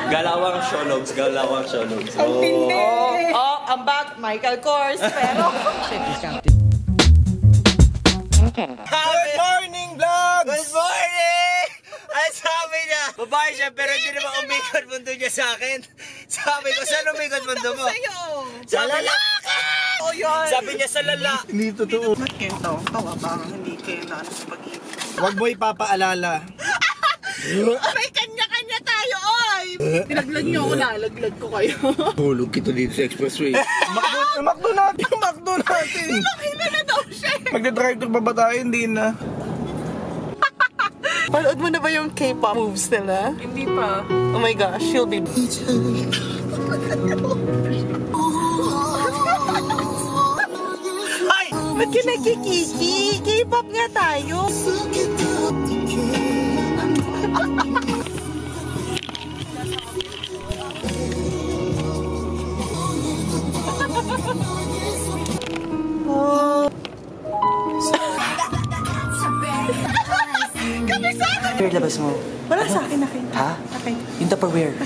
Galawang Shologs, galawang Shologs. Ang tindi! Oh, I'm back, Michael Kors, pero... Good morning, vlogs! Good morning! Ay, sabi niya, babae siya pero hindi naman umikot mundo niya sa akin. Sabi ko, saan umikot mundo mo? Sa lalaki! Oh, yun! Sabi niya sa lalaki. Hindi totoo. Ba't kento? Tawa ba? Hindi kailan sa pag-ibig. Huwag mo ipapaalala. May kanya-kanya tayo, oy! Pinaglag niyo ako, lalaglag ko kayo. Hulog kita dito sa expressway. Makdo natin! Makdo natin! Nakina na daw siya. Magdadrive to pa ba tayo? Hindi na. Panood mo na ba yung K-pop moves nila? Hindi pa. Oh my gosh, she'll be... Ay! Ba't ka nagkikiki? K-pop nga tayo. Where labas mo? Wala sa akin, akin. Ha? Akin. Yung Tupperware.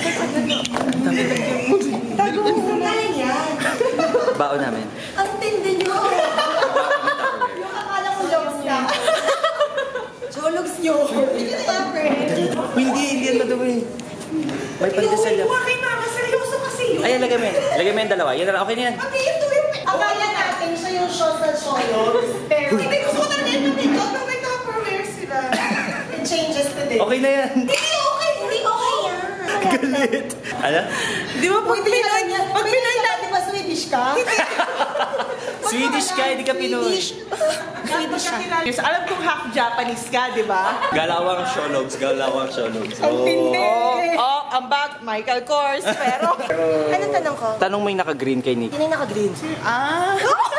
Tago mo na yan. Baon namin. Ang tindi nyo. Yung akala ko logs na. Chologs nyo. Hindi na yan, friend. Hindi yan madumi. May pandesal yan. Bakit mama? Seryoso kasi yun. Ayan, lagay mo yan. Lagay mo yung dalawa. Yan na lang. Okay na yan. Okay, ito yung... Akala natin siya yung shots na chologs. Pero... Hindi gusto ko na rin nandito. Pero may Tupperware sila. It changes today. Okay na yan. Hindi okay. Hindi okay yan. Galit. Ano? Di ba pag Pinoy? Pag Pinoy ka, di ba Swedish ka? Swedish ka, hindi ka Pinoy. Swedish ka. Alam kong half Japanese ka, di ba? Galawang Shologs, galawang Shologs. Ang tindi! Oh, I'm back, Michael Kors, pero... Anong tanong ko? Tanong mo yung naka-green kay Nick. Yun yung naka-green. Ah!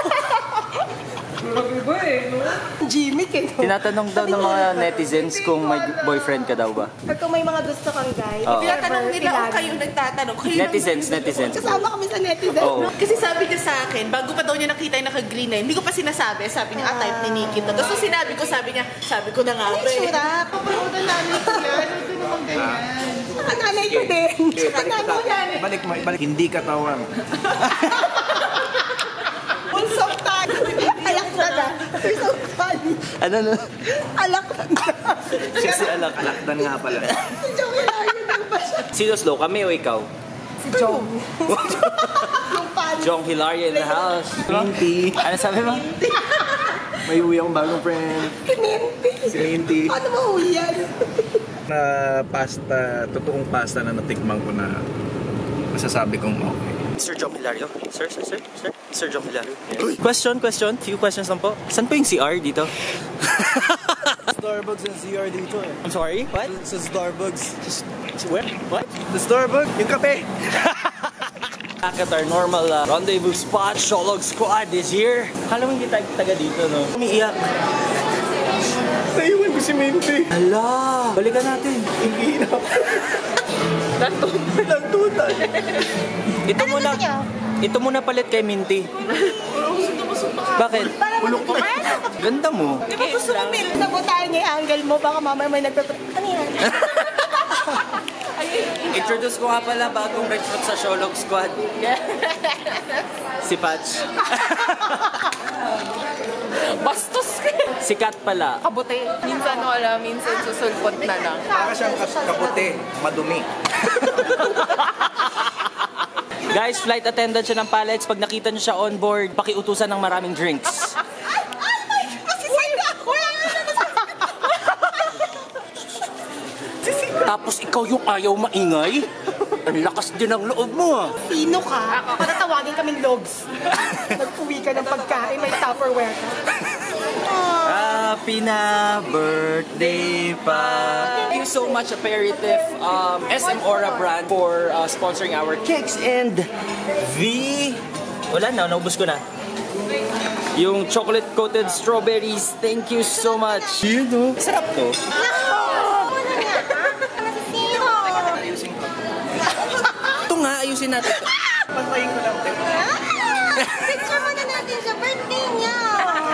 Mag-iba eh, no? Jimmy, kaya Tinatanong daw ng mga netizens kung may boyfriend ka daw ba? Or kung may mga gusto kang guy. Oo. tinatanong nila kung kayo nagtatanong. Kayo Netizens. Kasama kami sa netizen. Oo. Kasi sabi niya sa akin, bago pa daw niya nakita yung naka-green na yun, hindi ko pa sinasabi. Sabi niya, type ni Nikki to. Tapos nung sinabi ko, sabi ko na nga. Ay, sura. Paparodan namin ko yan. Huwag naman ganyan. Nakanalay ko din. Nakanalay ko yan. Balik. Hindi katawan. Unsok tayo. Alak na na. You're so funny. Ano? Alak na na. Siya si Alak. Alakdan nga pala. Si Joey Ryan lang ba siya? Sino slow? Kami o ikaw? Si Jong. Yung funny. Jong Hilaria in the house. Minty. Ano sabi mo? May uwi akong bagong friend. Si Minty. Si Minty. Paano mahuli yan? Na pasta, totoong pasta na natikman ko na masasabi kong okay. Sir Jong Hilario. Sir Jong Hilario. Question. Few questions lang po. Saan po yung CR dito? Starbucks and CR dito eh. I'm sorry? What? Sa Starbucks. Where? What? The Starbucks? Yung kape! Back at our normal rendezvous spot, Sholog Squad is here. Akala mo hindi taga dito, no? Umiiyak. Naiwan ko si Minty. Hala! Balikan natin. Hindi na. Nagtutan. Ito muna palit kay Minty. Bakit? Bulok ko. Ganda mo. Di ba gusto mo, Mil? Sabotahan niya yung angle mo. Baka mamaya may Ano yan? Introduce ko nga pala bagong recruit sa Sholog Squad. Si Patch. Bastos ka! Si Kat pala. Kabuti. Minsan wala, minsan susulpot na lang. Para siyang kaputi, madumi. Guys, flight attendant siya ng Palex. Pag nakita niyo siya on board, pakiutusan ng maraming drinks. Tapos ikaw yung ayaw maingay? Ang lakas din ang loob mo ah. Sino ka? Patatawagin kaming logs. Nagpuwi ka ng pagkain, may Tupperware ka. Happy na birthday pa. Thank you so much Aperitif SM Aura brand for sponsoring our cakes and wala na, naubos ko na. Yung chocolate coated strawberries, thank you so much. Yun sarap to. Ito nga, ayusin natin. Pantayin ko lang. Picture mo na natin sa birthday niya.